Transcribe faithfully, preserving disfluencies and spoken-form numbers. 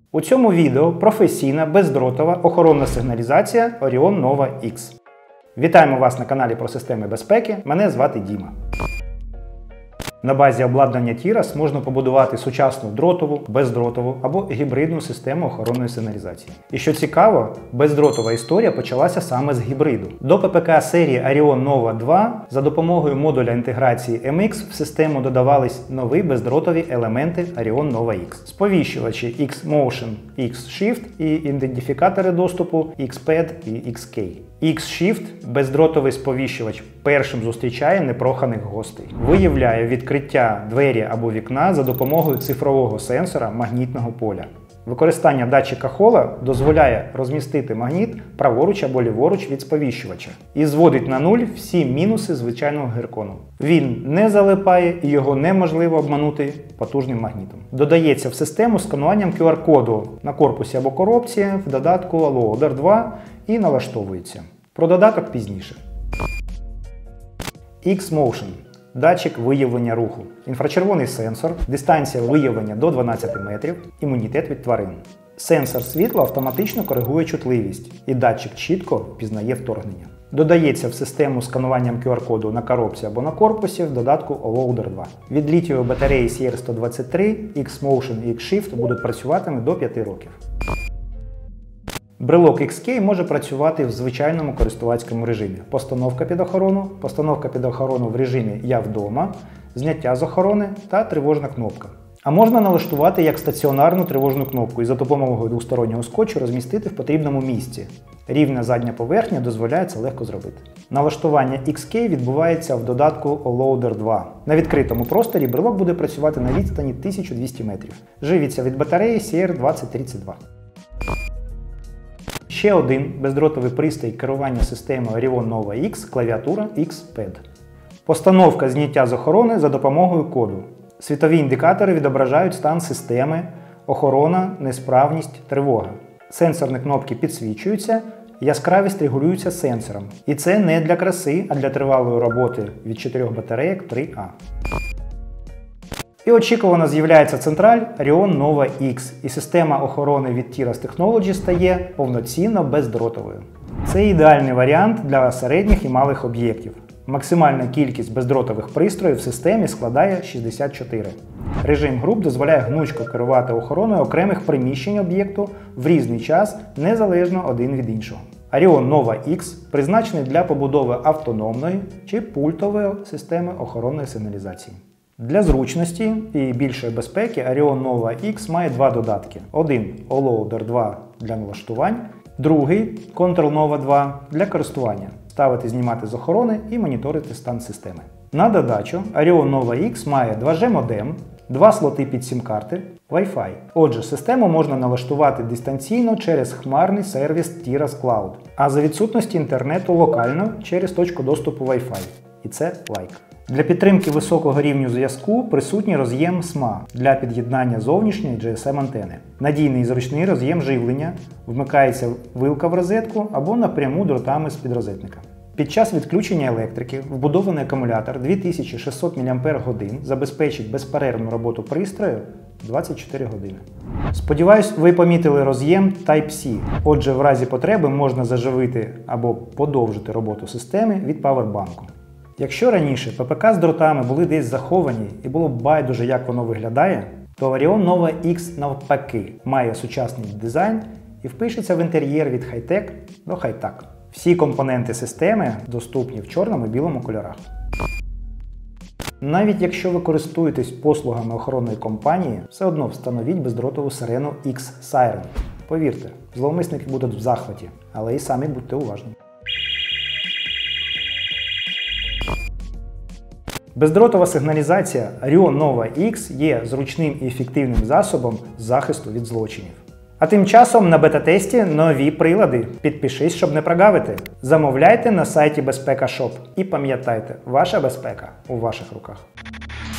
У цьому відео професійна бездротова охоронна сигналізація Orion Nova X. Вітаємо вас на каналі про системи безпеки, мене звати Діма. На базі обладнання Тірас можна побудувати сучасну дротову, бездротову або гібридну систему охоронної сигналізації. І що цікаво, бездротова історія почалася саме з гібриду. До ППК серії Orion Nova два за допомогою модуля інтеграції ем ікс в систему додавались нові бездротові елементи Orion Nova X. Сповіщувачі X-Motion, X-Shift і ідентифікатори доступу X-Pad і X-Key. X-Shift – бездротовий сповіщувач, першим зустрічає непроханих гостей. Виявляє відкриття двері або вікна за допомогою цифрового сенсора магнітного поля. Використання датчика хола дозволяє розмістити магніт праворуч або ліворуч від сповіщувача і зводить на нуль всі мінуси звичайного геркону. Він не залипає і його неможливо обманути потужним магнітом. Додається в систему скануванням кю ар-коду на корпусі або коробці в додатку Loader два і налаштовується. Про додаток пізніше. X-Motion – датчик виявлення руху, інфрачервоний сенсор, дистанція виявлення до дванадцяти метрів, імунітет від тварин. Сенсор світла автоматично коригує чутливість і датчик чітко впізнає вторгнення. Додається в систему скануванням кю ар-коду на коробці або на корпусі в додатку Loader два. Від літієвої батареї сі ар сто двадцять три X-Motion і X-Shift будуть працюватиме до п'яти років. Брелок X-Key може працювати в звичайному користувацькому режимі. Постановка під охорону, постановка під охорону в режимі «Я вдома», зняття з охорони та тривожна кнопка. А можна налаштувати як стаціонарну тривожну кнопку і за допомогою двостороннього скотчу розмістити в потрібному місці. Рівна задня поверхня дозволяє це легко зробити. Налаштування X-Key відбувається в додатку Loader два. На відкритому просторі брелок буде працювати на відстані тисяча двісті метрів. Живиться від батареї сі ар двадцять тридцять два. Ще один бездротовий пристрій керування системою Orion Nova X – клавіатура X-Pad. Постановка зняття з охорони за допомогою коду. Світові індикатори відображають стан системи, охорона, несправність, тривога. Сенсорні кнопки підсвічуються, яскравість регулюється сенсором. І це не для краси, а для тривалої роботи від чотирьох батарейок три А. І очікувано з'являється централь Orion Nova X, і система охорони від Tiras Technology стає повноцінно бездротовою. Це ідеальний варіант для середніх і малих об'єктів. Максимальна кількість бездротових пристроїв в системі складає шістдесят чотири. Режим груп дозволяє гнучко керувати охороною окремих приміщень об'єкту в різний час, незалежно один від іншого. Orion Nova X призначений для побудови автономної чи пультової системи охоронної сигналізації. Для зручності і більшої безпеки Orion Nova X має два додатки. Один Loader два для налаштувань, другий Control Nova два для користування. Ставити, знімати з охорони і моніторити стан системи. На додачу Orion Nova X має два джі модем, два слоти під сім-карти, Wi-Fi. Отже, систему можна налаштувати дистанційно через хмарний сервіс Tiras Cloud, а за відсутності інтернету локально через точку доступу Wi-Fi. І це лайк. Для підтримки високого рівню зв'язку присутній роз'єм ес ем а для під'єднання зовнішньої джі ес ем-антени. Надійний і зручний роз'єм живлення, вмикається вилка в розетку або напряму дротами з підрозетника. Під час відключення електрики вбудований акумулятор дві тисячі шістсот мАч забезпечить безперервну роботу пристрою двадцять чотири години. Сподіваюсь, ви помітили роз'єм Type-C. Отже, в разі потреби можна заживити або подовжити роботу системи від павербанку. Якщо раніше ППК з дротами були десь заховані і було б байдуже, як воно виглядає, то Orion Nova X навпаки має сучасний дизайн і впишеться в інтер'єр від хай-тек до хай-так. Всі компоненти системи доступні в чорному і білому кольорах. Навіть якщо ви користуєтесь послугами охоронної компанії, все одно встановіть бездротову сирену X-Siren. Повірте, зловмисники будуть в захваті, але і самі будьте уважні. Бездротова сигналізація Orion Nova X є зручним і ефективним засобом захисту від злочинів. А тим часом на бета-тесті нові прилади. Підпишись, щоб не прогавити. Замовляйте на сайті Безпека Шоп. І пам'ятайте, ваша безпека у ваших руках.